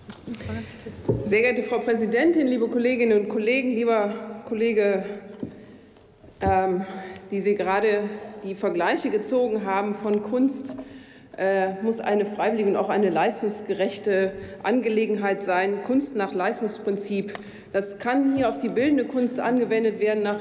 Sehr geehrte Frau Präsidentin, liebe Kolleginnen und Kollegen, lieber Kollege, die Sie gerade die Vergleiche gezogen haben von Kunst, muss eine freiwillige und auch eine leistungsgerechte Angelegenheit sein. Kunst nach Leistungsprinzip, das kann hier auf die bildende Kunst angewendet werden nach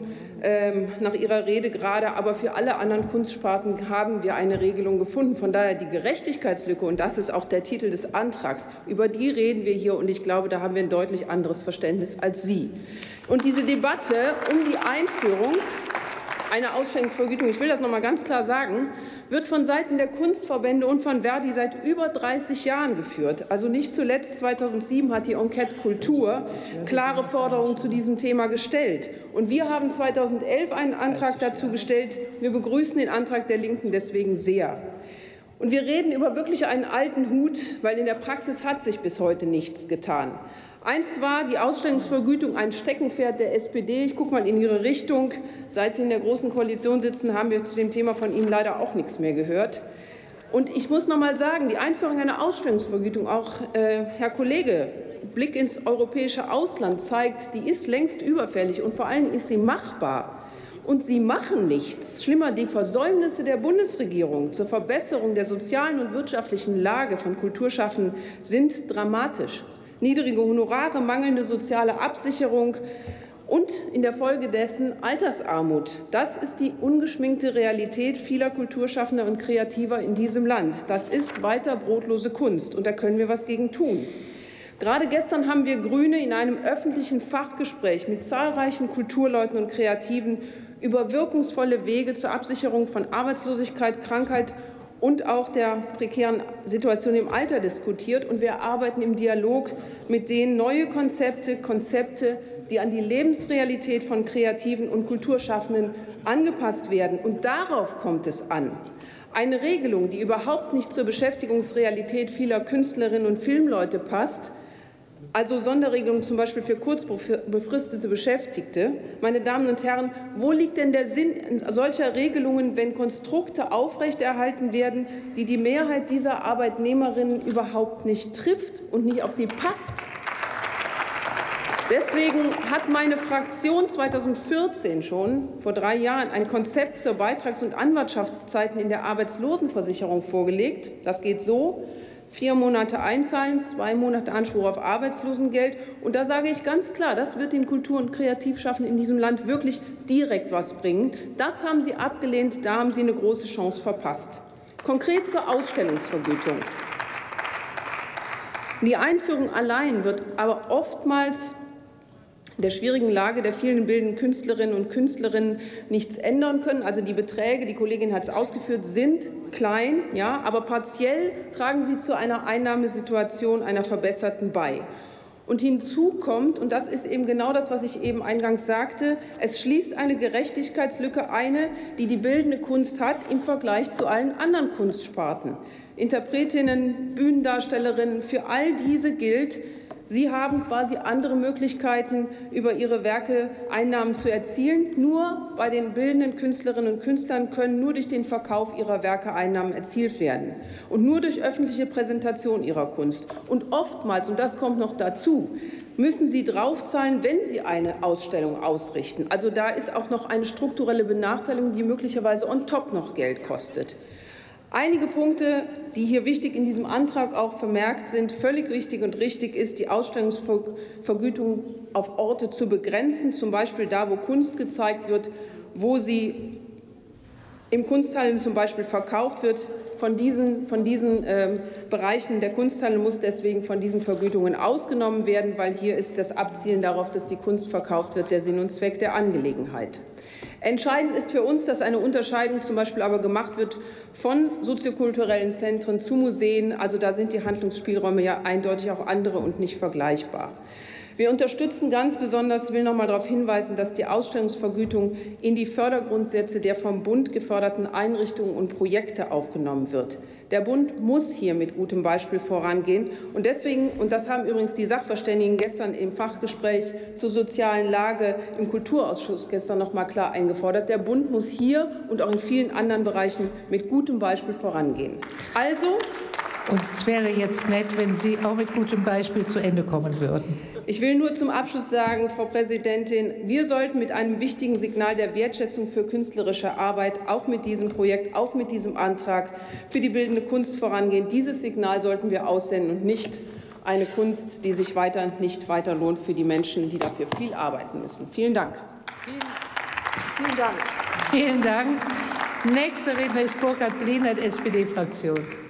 Ihrer Rede gerade, aber für alle anderen Kunstsparten haben wir eine Regelung gefunden. Von daher die Gerechtigkeitslücke, und das ist auch der Titel des Antrags, über die reden wir hier, und ich glaube, da haben wir ein deutlich anderes Verständnis als Sie. Und diese Debatte um die Einführung einer Ausstellungsvergütung, ich will das noch mal ganz klar sagen, wird von Seiten der Kunstverbände und von Verdi seit über 30 Jahren geführt. Also nicht zuletzt 2007 hat die Enquete Kultur klare Forderungen zu diesem Thema gestellt. Und wir haben 2011 einen Antrag dazu gestellt. Wir begrüßen den Antrag der Linken deswegen sehr. Und wir reden über wirklich einen alten Hut, weil in der Praxis hat sich bis heute nichts getan. Einst war die Ausstellungsvergütung ein Steckenpferd der SPD. Ich gucke mal in Ihre Richtung. Seit Sie in der Großen Koalition sitzen, haben wir zu dem Thema von Ihnen leider auch nichts mehr gehört. Und ich muss noch mal sagen, die Einführung einer Ausstellungsvergütung, auch Herr Kollege, Blick ins europäische Ausland zeigt, die ist längst überfällig und vor allem ist sie machbar. Und Sie machen nichts. Schlimmer, die Versäumnisse der Bundesregierung zur Verbesserung der sozialen und wirtschaftlichen Lage von Kulturschaffenden sind dramatisch. Niedrige Honorare, mangelnde soziale Absicherung und in der Folge dessen Altersarmut. Das ist die ungeschminkte Realität vieler Kulturschaffender und Kreativer in diesem Land. Das ist weiter brotlose Kunst, und da können wir was gegen tun. Gerade gestern haben wir Grüne in einem öffentlichen Fachgespräch mit zahlreichen Kulturleuten und Kreativen über wirkungsvolle Wege zur Absicherung von Arbeitslosigkeit, Krankheit und auch der prekären Situation im Alter diskutiert. Und wir arbeiten im Dialog mit denen neue Konzepte, die an die Lebensrealität von Kreativen und Kulturschaffenden angepasst werden. Und darauf kommt es an. Eine Regelung, die überhaupt nicht zur Beschäftigungsrealität vieler Künstlerinnen und Filmleute passt, also Sonderregelungen zum Beispiel für kurzbefristete Beschäftigte. Meine Damen und Herren, wo liegt denn der Sinn solcher Regelungen, wenn Konstrukte aufrechterhalten werden, die die Mehrheit dieser Arbeitnehmerinnen überhaupt nicht trifft und nicht auf sie passt? Deswegen hat meine Fraktion 2014 schon, vor 3 Jahren, ein Konzept zur Beitrags- und Anwartschaftszeiten in der Arbeitslosenversicherung vorgelegt. Das geht so: 4 Monate einzahlen, 2 Monate Anspruch auf Arbeitslosengeld. Und da sage ich ganz klar, das wird den Kultur- und Kreativschaffenden in diesem Land wirklich direkt was bringen. Das haben Sie abgelehnt, da haben Sie eine große Chance verpasst. Konkret zur Ausstellungsvergütung. Die Einführung allein wird aber oftmals der schwierigen Lage der vielen bildenden Künstlerinnen und Künstlerinnen nichts ändern können. Also die Beträge, die Kollegin hat es ausgeführt, sind klein, ja, aber partiell tragen sie zu einer Einnahmesituation, einer verbesserten bei. Und hinzu kommt, und das ist eben genau das, was ich eben eingangs sagte, es schließt eine Gerechtigkeitslücke ein, die die bildende Kunst hat im Vergleich zu allen anderen Kunstsparten. Interpretinnen, Bühnendarstellerinnen, für all diese gilt, sie haben quasi andere Möglichkeiten, über ihre Werke Einnahmen zu erzielen. Nur bei den bildenden Künstlerinnen und Künstlern können nur durch den Verkauf ihrer Werke Einnahmen erzielt werden und nur durch öffentliche Präsentation ihrer Kunst. Und oftmals, und das kommt noch dazu, müssen sie draufzahlen, wenn sie eine Ausstellung ausrichten. Also da ist auch noch eine strukturelle Benachteiligung, die möglicherweise on top noch Geld kostet. Einige Punkte, die hier wichtig in diesem Antrag auch vermerkt sind, völlig richtig und richtig ist, die Ausstellungsvergütung auf Orte zu begrenzen, zum Beispiel da, wo Kunst gezeigt wird, wo sie im Kunsthandel zum Beispiel verkauft wird. Von diesen Bereichen der Kunsthandel muss deswegen von diesen Vergütungen ausgenommen werden, weil hier ist das Abzielen darauf, dass die Kunst verkauft wird, der Sinn und Zweck der Angelegenheit. Entscheidend ist für uns, dass eine Unterscheidung zum Beispiel aber gemacht wird von soziokulturellen Zentren zu Museen. Also da sind die Handlungsspielräume ja eindeutig auch andere und nicht vergleichbar. Wir unterstützen ganz besonders, ich will noch mal darauf hinweisen, dass die Ausstellungsvergütung in die Fördergrundsätze der vom Bund geförderten Einrichtungen und Projekte aufgenommen wird. Der Bund muss hier mit gutem Beispiel vorangehen. Und deswegen, und das haben übrigens die Sachverständigen gestern im Fachgespräch zur sozialen Lage im Kulturausschuss gestern noch mal klar eingefordert, der Bund muss hier und auch in vielen anderen Bereichen mit gutem Beispiel vorangehen. Also, Und es wäre jetzt nett, wenn Sie auch mit gutem Beispiel zu Ende kommen würden. Ich will nur zum Abschluss sagen, Frau Präsidentin, wir sollten mit einem wichtigen Signal der Wertschätzung für künstlerische Arbeit auch mit diesem Projekt, auch mit diesem Antrag für die bildende Kunst vorangehen. Dieses Signal sollten wir aussenden und nicht eine Kunst, die sich nicht weiter lohnt für die Menschen, die dafür viel arbeiten müssen. Vielen Dank. Vielen Dank. Nächster Redner ist Burkhard Blenert, SPD-Fraktion.